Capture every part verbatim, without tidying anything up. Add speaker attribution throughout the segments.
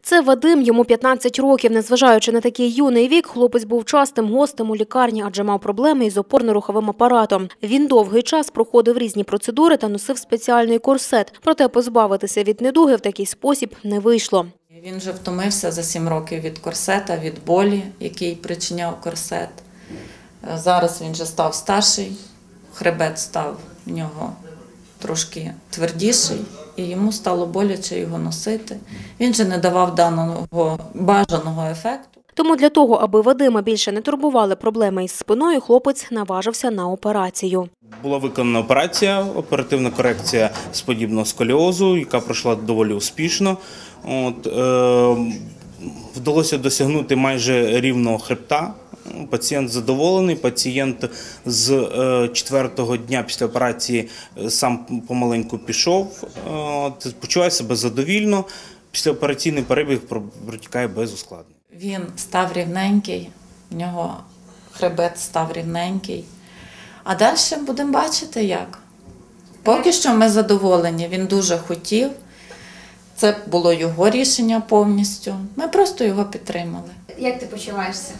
Speaker 1: Це Вадим, йому п'ятнадцять років. Незважаючи на такий юний вік, хлопець був частим гостем у лікарні, адже мав проблеми із опорно-руховим апаратом. Він довгий час проходив різні процедури та носив спеціальний корсет. Проте позбавитися від недуги в такий спосіб не вийшло.
Speaker 2: Він вже втомився за сім років від корсета, від болі, який причиняв корсет. Зараз він вже став старший, хребет став в нього трошки твердіший, і йому стало боляче його носити. Він же не давав даного бажаного ефекту.
Speaker 1: Тому для того, аби Вадима більше не турбували проблеми із спиною, хлопець наважився на операцію.
Speaker 3: Була виконана операція, оперативна корекція сподібного сколіозу, яка пройшла доволі успішно. От, е, вдалося досягнути майже рівного хребта. Пацієнт задоволений, пацієнт з е, четвертого дня після операції сам помаленьку пішов, е, почуває себе задовільно, післяопераційний перебіг протікає без ускладнень.
Speaker 2: Він став рівненький, в нього хребет став рівненький. А далі будемо бачити, як. Поки що ми задоволені, він дуже хотів. Це було його рішення повністю. Ми просто його підтримали.
Speaker 4: Як ти почуваєшся?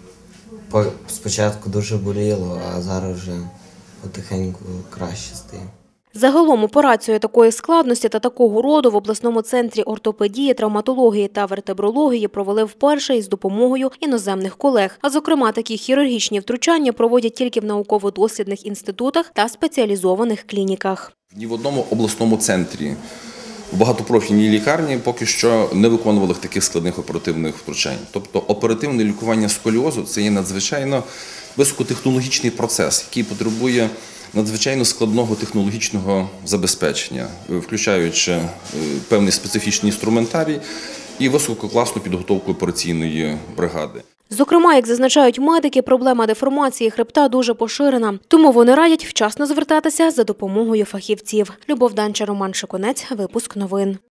Speaker 5: Спочатку дуже боліло, а зараз вже потихеньку краще стає.
Speaker 1: Загалом операцію такої складності та такого роду в обласному центрі ортопедії, травматології та вертебрології провели вперше із допомогою іноземних колег. А зокрема, такі хірургічні втручання проводять тільки в науково-дослідних інститутах та спеціалізованих клініках.
Speaker 6: Ні в одному обласному центрі, в багатопрофільній лікарні поки що не виконували таких складних оперативних втручань. Тобто оперативне лікування сколіозу – це є надзвичайно високотехнологічний процес, який потребує надзвичайно складного технологічного забезпечення, включаючи певний специфічний інструментарій і висококласну підготовку операційної бригади.
Speaker 1: Зокрема, як зазначають медики, проблема деформації хребта дуже поширена. Тому вони радять вчасно звертатися за допомогою фахівців. Любов Данча, Роман Шиконець. Випуск новин.